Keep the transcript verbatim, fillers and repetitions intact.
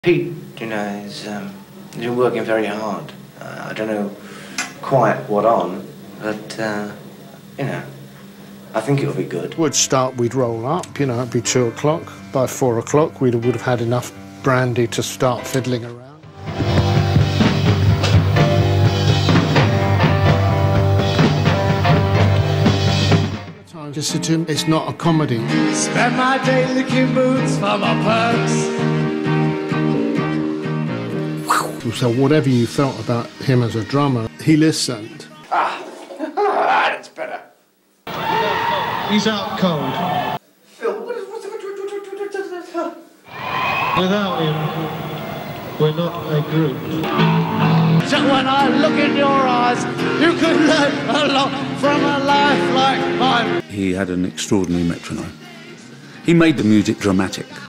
Pete, you know, is um, he's been working very hard. Uh, I don't know quite what on, but, uh, you know, I think it'll be good. We'd start, we'd roll up, you know, it'd be two o'clock. By four o'clock, we would have had enough brandy to start fiddling around. I just said to him, it's not a comedy. Spend my day licking boots for my perks. So whatever you felt about him as a drummer, he listened. Ah, that's better. He's out cold. Phil, what is, what's, what's, what's, what's, what's, what's, Without him, we're not a group. So when I look in your eyes, you can learn a lot from a life like mine. He had an extraordinary metronome. He made the music dramatic.